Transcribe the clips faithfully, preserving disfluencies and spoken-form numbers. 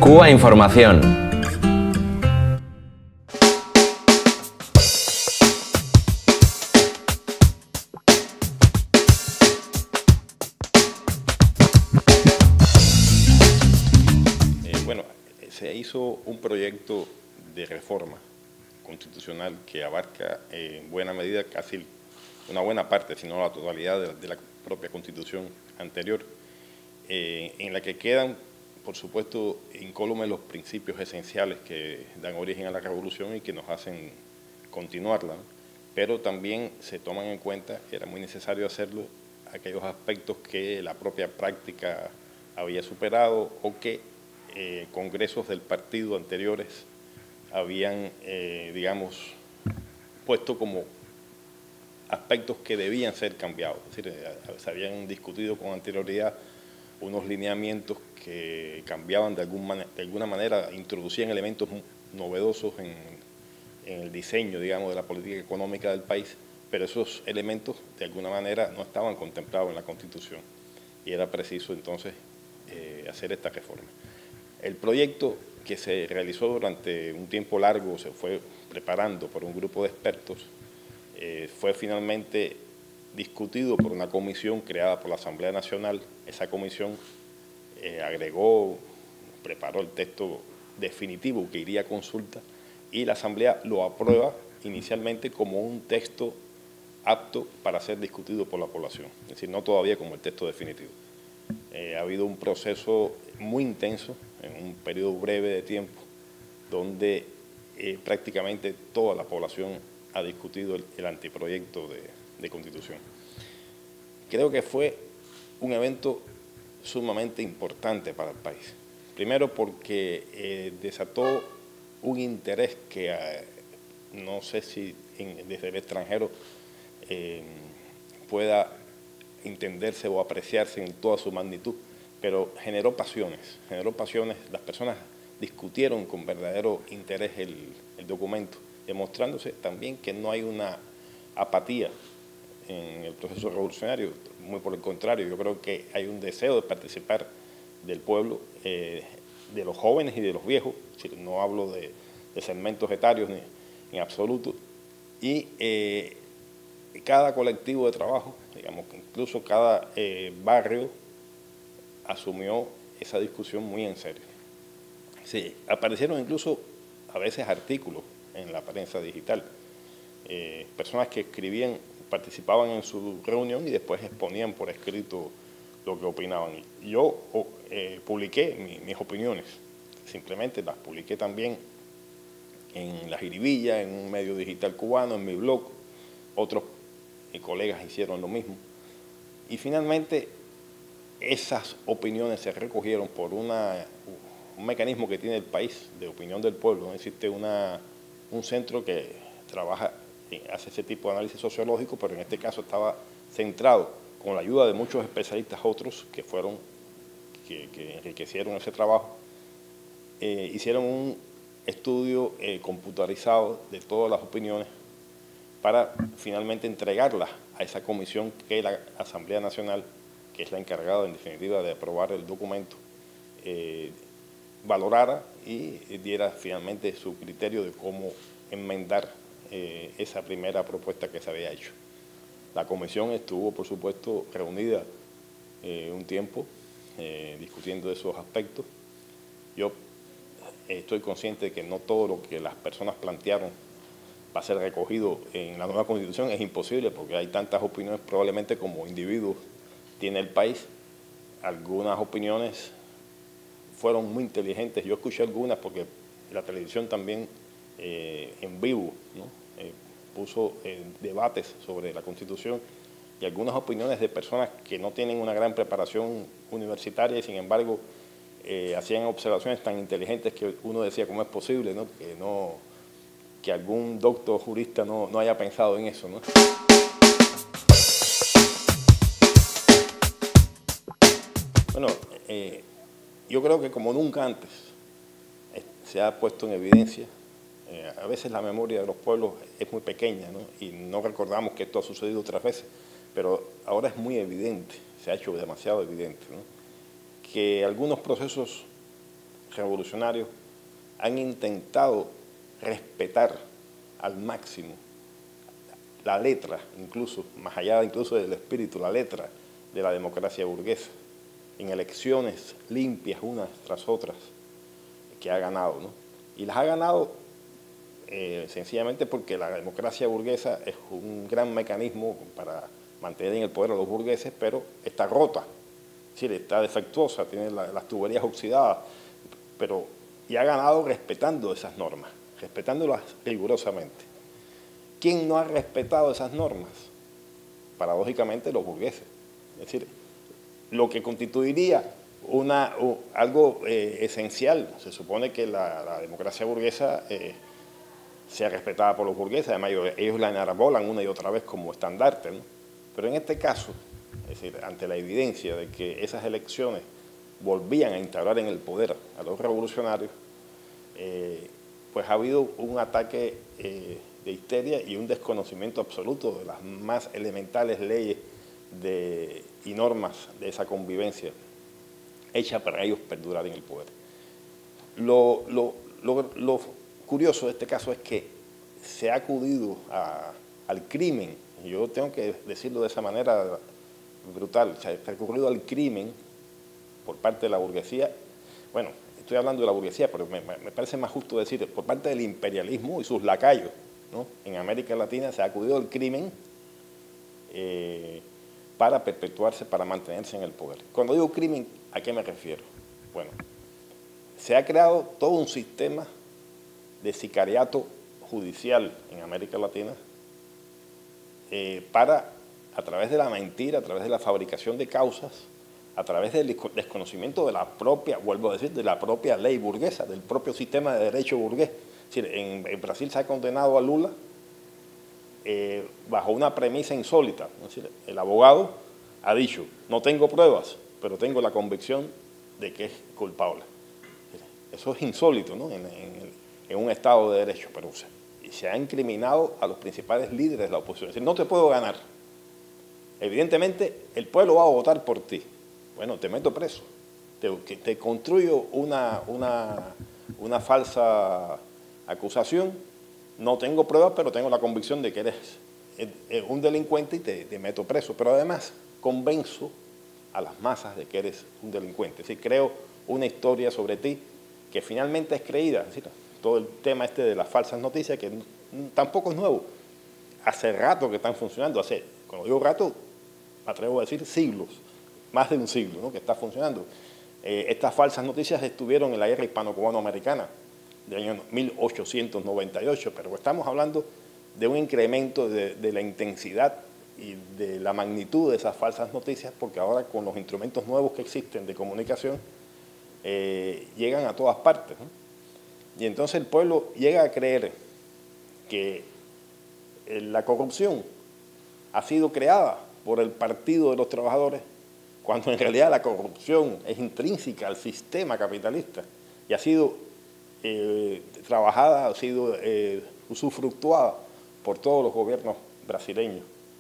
Cuba Información. Eh, bueno, se hizo un proyecto de reforma constitucional que abarca eh, en buena medida casi una buena parte, si no la totalidad de la, de la propia Constitución anterior, eh, en la que quedan, por supuesto, incólumes los principios esenciales que dan origen a la revolución y que nos hacen continuarla, ¿no? Pero también se toman en cuenta, que era muy necesario hacerlo, aquellos aspectos que la propia práctica había superado o que eh, congresos del partido anteriores habían, eh, digamos, puesto como aspectos que debían ser cambiados. Es decir, se habían discutido con anterioridad unos lineamientos que cambiaban de, algún man de alguna manera, introducían elementos novedosos en, en el diseño, digamos, de la política económica del país, pero esos elementos de alguna manera no estaban contemplados en la Constitución y era preciso entonces eh, hacer esta reforma. El proyecto que se realizó durante un tiempo largo, se fue preparando por un grupo de expertos, eh, fue finalmente discutido por una comisión creada por la Asamblea Nacional. Esa comisión eh, agregó, preparó el texto definitivo que iría a consulta y la Asamblea lo aprueba inicialmente como un texto apto para ser discutido por la población, es decir, no todavía como el texto definitivo. Eh, ha habido un proceso muy intenso en un periodo breve de tiempo donde eh, prácticamente toda la población ha discutido el, el anteproyecto de, de Constitución. Creo que fue un evento sumamente importante para el país. Primero porque eh, desató un interés que eh, no sé si en, desde el extranjero eh, pueda entenderse o apreciarse en toda su magnitud, pero generó pasiones, generó pasiones, las personas discutieron con verdadero interés el, el documento, demostrándose también que no hay una apatía en el proceso revolucionario, muy por el contrario, yo creo que hay un deseo de participar del pueblo, eh, de los jóvenes y de los viejos, no hablo de, de segmentos etarios ni en absoluto, y eh, cada colectivo de trabajo, digamos, incluso cada eh, barrio asumió esa discusión muy en serio. Sí, aparecieron incluso a veces artículos en la prensa digital, eh, personas que escribían, participaban en su reunión y después exponían por escrito lo que opinaban. Yo eh, publiqué mi, mis opiniones, simplemente las publiqué también en La Jiribilla, en un medio digital cubano, en mi blog, otros eh, colegas hicieron lo mismo. Y finalmente esas opiniones se recogieron por una, un mecanismo que tiene el país de opinión del pueblo. ¿No? Existe una, un centro que trabaja, hace ese tipo de análisis sociológico, pero en este caso estaba centrado con la ayuda de muchos especialistas otros que fueron, que, que enriquecieron ese trabajo, eh, hicieron un estudio eh, computarizado de todas las opiniones para finalmente entregarlas a esa comisión que la Asamblea Nacional, que es la encargada en definitiva de aprobar el documento, eh, valorara y diera finalmente su criterio de cómo enmendar eh, esa primera propuesta que se había hecho. La comisión estuvo, por supuesto, reunida eh, un tiempo eh, discutiendo esos aspectos. Yo eh, estoy consciente de que no todo lo que las personas plantearon va a ser recogido en la nueva Constitución, es imposible porque hay tantas opiniones probablemente como individuos tiene el país. Algunas opiniones fueron muy inteligentes, yo escuché algunas porque la televisión también eh, en vivo, ¿no? eh, puso eh, debates sobre la Constitución y algunas opiniones de personas que no tienen una gran preparación universitaria y sin embargo eh, hacían observaciones tan inteligentes que uno decía cómo es posible, ¿no? que no que algún doctor jurista no, no haya pensado en eso, ¿no? Bueno, eh, yo creo que como nunca antes eh, se ha puesto en evidencia, eh, a veces la memoria de los pueblos es muy pequeña, ¿no? Y no recordamos que esto ha sucedido otras veces, pero ahora es muy evidente, se ha hecho demasiado evidente, ¿no? Que algunos procesos revolucionarios han intentado respetar al máximo la letra, incluso, más allá incluso del espíritu, la letra de la democracia burguesa, en elecciones limpias unas tras otras, que ha ganado, ¿no? Y las ha ganado eh, sencillamente porque la democracia burguesa es un gran mecanismo para mantener en el poder a los burgueses, pero está rota, es decir, está defectuosa, tiene la, las tuberías oxidadas, pero y ha ganado respetando esas normas, respetándolas rigurosamente. ¿Quién no ha respetado esas normas? Paradójicamente los burgueses. Es decir, lo que constituiría una, uh, algo eh, esencial, se supone que la, la democracia burguesa eh, sea respetada por los burgueses, además ellos la enarbolan una y otra vez como estandarte, ¿no? Pero en este caso, es decir, ante la evidencia de que esas elecciones volvían a instaurar en el poder a los revolucionarios, eh, pues ha habido un ataque eh, de histeria y un desconocimiento absoluto de las más elementales leyes de, y normas de esa convivencia hecha para ellos perdurar en el poder. Lo, lo, lo, lo curioso de este caso es que se ha acudido a, al crimen, y yo tengo que decirlo de esa manera brutal, se ha recurrido al crimen por parte de la burguesía. Bueno, estoy hablando de la burguesía, pero me, me parece más justo decir por parte del imperialismo y sus lacayos, ¿no? En América Latina se ha acudido al crimen eh, para perpetuarse, para mantenerse en el poder. Cuando digo crimen, ¿a qué me refiero? Bueno, se ha creado todo un sistema de sicariato judicial en América Latina eh, para, a través de la mentira, a través de la fabricación de causas, a través del desconocimiento de la propia, vuelvo a decir, de la propia ley burguesa, del propio sistema de derecho burgués. Es decir, en, en Brasil se ha condenado a Lula eh, bajo una premisa insólita. Es decir, el abogado ha dicho, no tengo pruebas, pero tengo la convicción de que es culpable. Eso es insólito, ¿no? en, en, en un Estado de Derecho, pero se, se ha incriminado a los principales líderes de la oposición. Es decir, no te puedo ganar. Evidentemente, el pueblo va a votar por ti. Bueno, te meto preso, te, te construyo una, una, una falsa acusación, no tengo pruebas, pero tengo la convicción de que eres un delincuente y te, te meto preso, pero además convenzo a las masas de que eres un delincuente. Es decir, creo una historia sobre ti que finalmente es creída. Es decir, todo el tema este de las falsas noticias, que tampoco es nuevo, hace rato que están funcionando, hace, cuando digo rato, me atrevo a decir siglos, más de un siglo, ¿no? Que está funcionando. Eh, estas falsas noticias estuvieron en la guerra hispano-cubano-americana del año mil ochocientos noventa y ocho, pero estamos hablando de un incremento de, de la intensidad y de la magnitud de esas falsas noticias, porque ahora con los instrumentos nuevos que existen de comunicación, eh, llegan a todas partes, ¿no? Y entonces el pueblo llega a creer que eh, la corrupción ha sido creada por el Partido de los Trabajadores, cuando en realidad la corrupción es intrínseca al sistema capitalista y ha sido eh, trabajada, ha sido eh, usufructuada por todos los gobiernos brasileños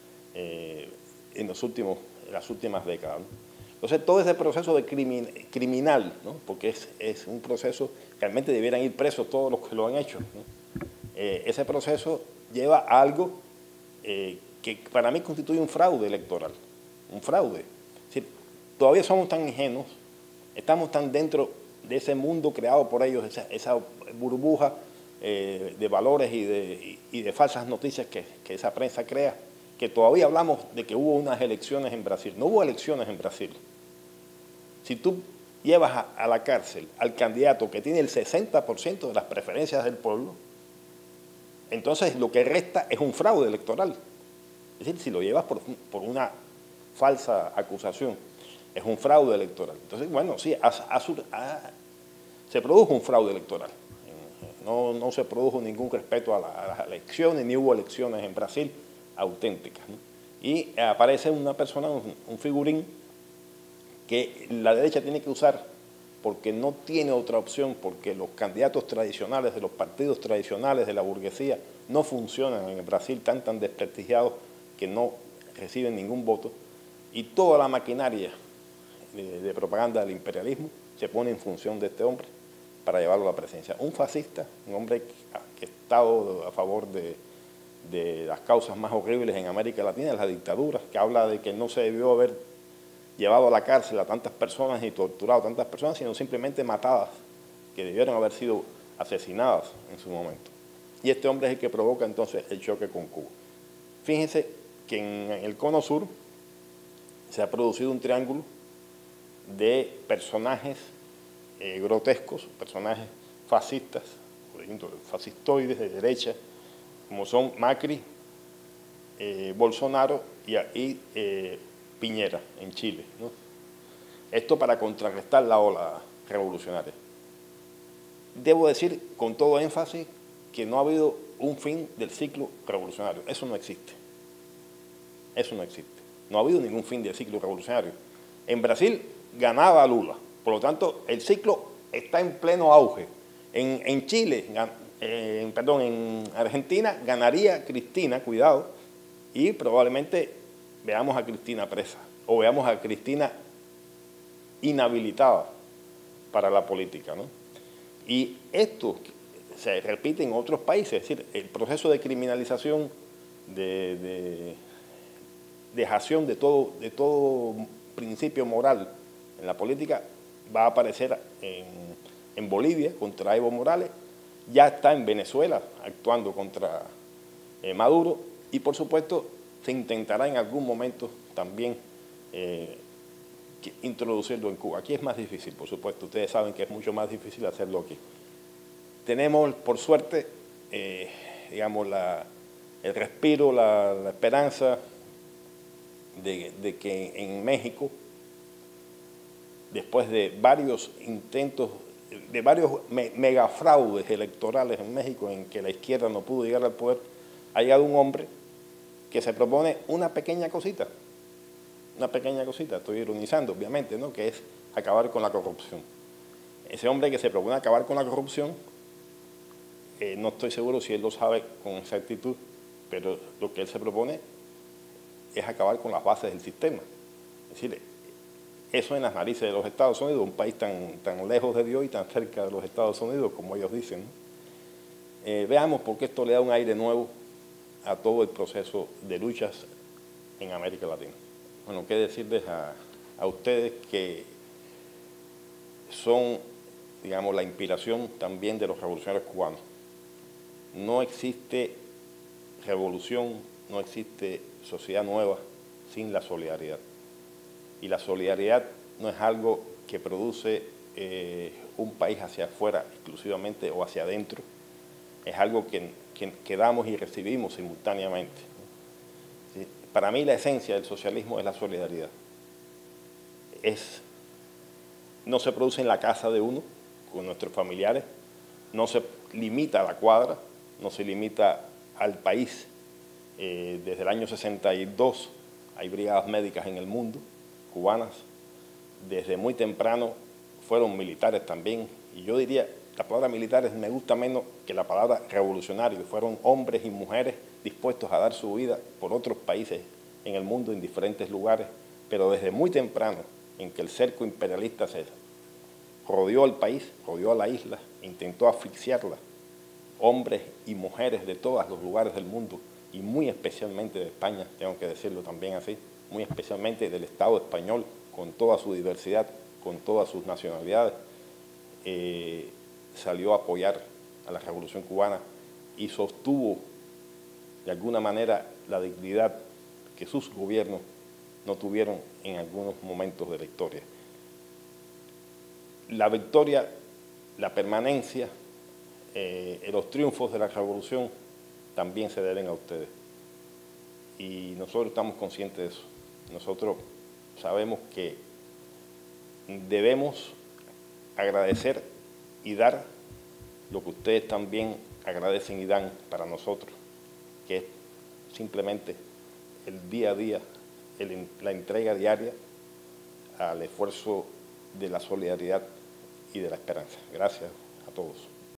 eh, en, los últimos, en las últimas décadas, ¿no? Entonces todo ese proceso de crimin, criminal, ¿no? Porque es, es un proceso, realmente debieran ir presos todos los que lo han hecho, ¿no? Eh, ese proceso lleva a algo eh, que para mí constituye un fraude electoral, un fraude. Es decir, todavía somos tan ingenuos, estamos tan dentro de ese mundo creado por ellos, esa, esa burbuja eh, de valores y de, y, y de falsas noticias que, que esa prensa crea, que todavía hablamos de que hubo unas elecciones en Brasil. No hubo elecciones en Brasil. Si tú llevas a, a la cárcel al candidato que tiene el sesenta por ciento de las preferencias del pueblo, entonces lo que resta es un fraude electoral. Es decir, si lo llevas por, por una falsa acusación, es un fraude electoral. Entonces, bueno, sí, ha, ha, ha, se produjo un fraude electoral. No, no se produjo ningún respeto a, la, a las elecciones, ni hubo elecciones en Brasil auténticas, ¿no? Y aparece una persona, un, un figurín, que la derecha tiene que usar porque no tiene otra opción, porque los candidatos tradicionales de los partidos tradicionales de la burguesía no funcionan en Brasil, están tan desprestigiados que no reciben ningún voto, y toda la maquinaria de, de propaganda del imperialismo se pone en función de este hombre, para llevarlo a la presidencia. Un fascista, un hombre que ha estado a favor de, de las causas más horribles en América Latina, la dictadura, que habla de que no se debió haber llevado a la cárcel a tantas personas y torturado a tantas personas, sino simplemente matadas, que debieron haber sido asesinadas en su momento. Y este hombre es el que provoca entonces el choque con Cuba. Fíjense que en el cono sur se ha producido un triángulo de personajes eh, grotescos, personajes fascistas, fascistoides de derecha, como son Macri, eh, Bolsonaro y, y eh, Piñera en Chile, ¿no? Esto para contrarrestar la ola revolucionaria. Debo decir con todo énfasis que no ha habido un fin del ciclo revolucionario. Eso no existe. Eso no existe. No ha habido ningún fin del ciclo revolucionario. En Brasil ganaba Lula. Por lo tanto, el ciclo está en pleno auge. En, en Chile, eh, perdón, en Argentina ganaría Cristina, cuidado, y probablemente veamos a Cristina presa o veamos a Cristina inhabilitada para la política, ¿no? Y esto se repite en otros países, es decir, el proceso de criminalización, de, de dejación de todo, de todo principio moral en la política va a aparecer en, en Bolivia contra Evo Morales, ya está en Venezuela actuando contra eh, Maduro y por supuesto se intentará en algún momento también eh, introducirlo en Cuba. Aquí es más difícil, por supuesto, ustedes saben que es mucho más difícil hacerlo aquí. Tenemos, por suerte, eh, digamos, la, el respiro, la, la esperanza de, de que en México, después de varios intentos, de varios me, megafraudes electorales en México en que la izquierda no pudo llegar al poder, ha llegado un hombre que se propone una pequeña cosita, una pequeña cosita, estoy ironizando obviamente, ¿no?, que es acabar con la corrupción. Ese hombre que se propone acabar con la corrupción, eh, no estoy seguro si él lo sabe con exactitud, pero lo que él se propone es acabar con las bases del sistema. Es decir, eso en las narices de los Estados Unidos, un país tan, tan lejos de Dios y tan cerca de los Estados Unidos, como ellos dicen, ¿no? Eh, veamos por qué esto le da un aire nuevo a todo el proceso de luchas en América Latina. Bueno, qué decirles a, a ustedes que son, digamos, la inspiración también de los revolucionarios cubanos. No existe revolución, no existe sociedad nueva sin la solidaridad. Y la solidaridad no es algo que produce eh, un país hacia afuera exclusivamente o hacia adentro, es algo que, que, que damos y recibimos simultáneamente. ¿Sí? Para mí la esencia del socialismo es la solidaridad. Es, no se produce en la casa de uno, con nuestros familiares, no se limita a la cuadra, no se limita al país. Eh, desde el año sesenta y dos hay brigadas médicas en el mundo, cubanas. Desde muy temprano fueron militares también, y yo diría, la palabra militares me gusta menos que la palabra revolucionario. Fueron hombres y mujeres dispuestos a dar su vida por otros países en el mundo, en diferentes lugares, pero desde muy temprano, en que el cerco imperialista se rodeó al país, rodeó a la isla, intentó asfixiarla, hombres y mujeres de todos los lugares del mundo, y muy especialmente de España, tengo que decirlo también así, muy especialmente del Estado español, con toda su diversidad, con todas sus nacionalidades, eh, salió a apoyar a la Revolución Cubana y sostuvo de alguna manera la dignidad que sus gobiernos no tuvieron en algunos momentos de la historia. La victoria, la permanencia, eh, los triunfos de la Revolución también se deben a ustedes. Y nosotros estamos conscientes de eso. Nosotros sabemos que debemos agradecer y dar lo que ustedes también agradecen y dan para nosotros, que es simplemente el día a día, el, la entrega diaria al esfuerzo de la solidaridad y de la esperanza. Gracias a todos.